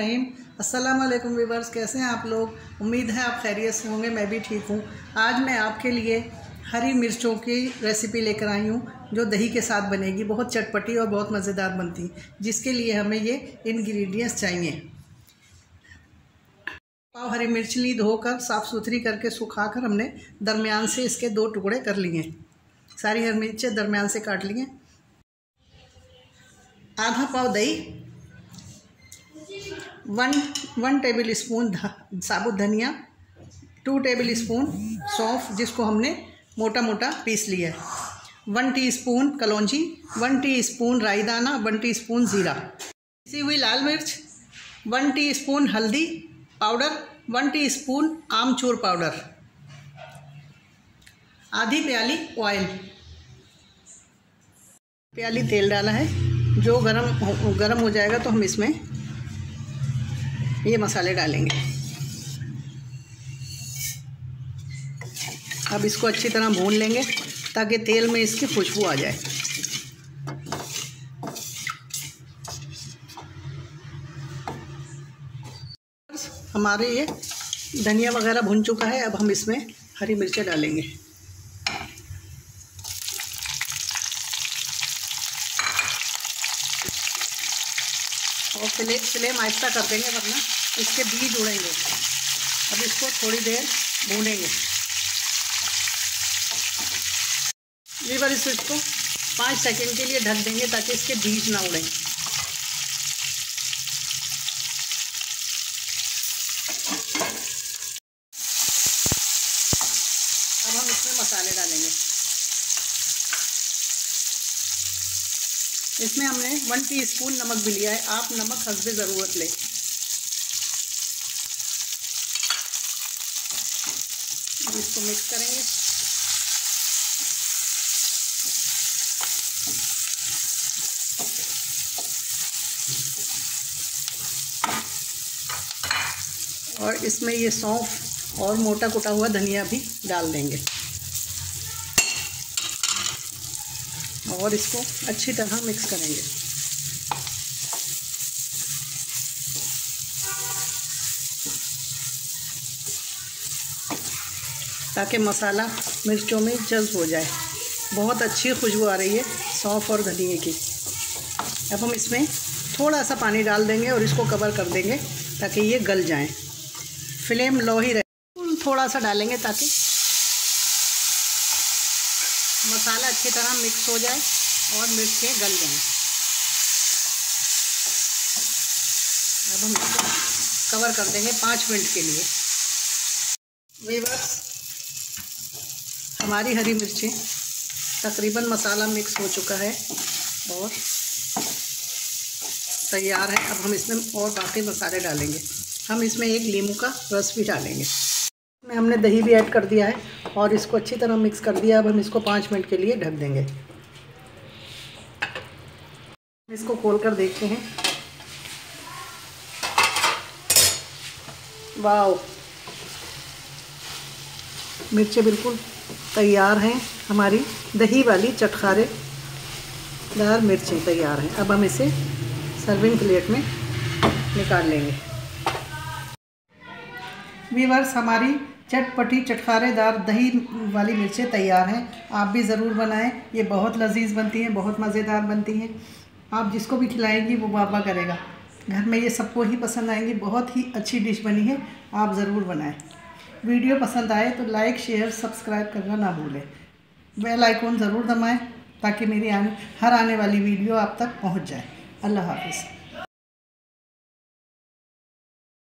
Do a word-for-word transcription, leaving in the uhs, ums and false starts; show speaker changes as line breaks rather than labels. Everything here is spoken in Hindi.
रहीम। अस्सलाम वालेकुम व्यूअर्स, कैसे हैं आप लोग? उम्मीद है आप खैरियत से होंगे। मैं भी ठीक हूँ। आज मैं आपके लिए हरी मिर्चों की रेसिपी लेकर आई हूँ जो दही के साथ बनेगी। बहुत चटपटी और बहुत मज़ेदार बनती, जिसके लिए हमें ये इंग्रेडिएंट्स चाहिए। पाव हरी मिर्च ली, धोकर साफ़ सुथरी करके सुखाकर हमने दरमियान से इसके दो टुकड़े कर लिए। सारी हरी मिर्चें दरमियान से काट लिए। आधा पाव दही, वन वन टेबल स्पून साबुत धनिया, टू टेबल स्पून सौंफ जिसको हमने मोटा मोटा पीस लिया है, वन टीस्पून कलौंजी, वन टीस्पून राई दाना, वन टीस्पून ज़ीरा, पिसी हुई लाल मिर्च, वन टीस्पून हल्दी पाउडर, वन टीस्पून आमचूर पाउडर, आधी प्याली ऑयल, प्याली तेल डाला है। जो गरम गरम हो जाएगा तो हम इसमें ये मसाले डालेंगे। अब इसको अच्छी तरह भून लेंगे ताकि तेल में इसकी खुशबू आ जाए। हमारे ये धनिया वगैरह भुन चुका है। अब हम इसमें हरी मिर्चें डालेंगे। और फ्लेम फ्लेम आहिस्ता कर देंगे वरना इसके बीज उड़ेंगे। अब इसको थोड़ी देर भूनेंगे। व्यूअर्स, इसको पाँच सेकंड के लिए ढक देंगे ताकि इसके बीज ना उड़ें। अब हम इसमें मसाले डालेंगे। इसमें हमने वन टीस्पून नमक भी लिया है। आप नमक हस्बे ज़रूरत लें। अब इसको मिक्स करेंगे। और इसमें ये सौंफ और मोटा कुटा हुआ धनिया भी डाल देंगे और इसको अच्छी तरह मिक्स करेंगे। ताकि मसाला मिर्चों में जज्ब हो जाए। बहुत अच्छी खुशबू आ रही है सौंफ और धनिए की। अब हम इसमें थोड़ा सा पानी डाल देंगे और इसको कवर कर देंगे ताकि ये गल जाएं। फ्लेम लो ही रहे। थोड़ा सा डालेंगे ताकि मसाला अच्छी तरह मिक्स हो जाए और मिर्चें गल जाएं। अब हम इसको कवर कर देंगे पाँच मिनट के लिए। व्यूअर्स, हमारी हरी मिर्चें तकरीबन मसाला मिक्स हो चुका है और तैयार है। अब हम इसमें और बाकी मसाले डालेंगे। हम इसमें एक नींबू का रस भी डालेंगे। इसमें हमने दही भी ऐड कर दिया है और इसको अच्छी तरह मिक्स कर दिया। अब हम इसको पाँच मिनट के लिए ढक देंगे। इसको खोल कर देखते हैं। वाओ, मिर्चें बिल्कुल तैयार हैं। हमारी दही वाली चटखारेदार मिर्चें तैयार हैं। अब हम इसे सर्विंग प्लेट में निकाल लेंगे। व्यूअर्स, हमारी चटपटी चटखारेदार दही वाली मिर्चें तैयार हैं। आप भी ज़रूर बनाएं। ये बहुत लजीज बनती हैं, बहुत मज़ेदार बनती हैं। आप जिसको भी खिलाएंगी वो वाह वाह करेगा। घर में ये सबको ही पसंद आएंगी। बहुत ही अच्छी डिश बनी है, आप ज़रूर बनाएं। वीडियो पसंद आए तो लाइक शेयर सब्सक्राइब करना ना भूलें। बेल आइकॉन ज़रूर दबाएं ताकि मेरी आने हर आने वाली वीडियो आप तक पहुंच जाए। अल्लाह हाफ़िज़।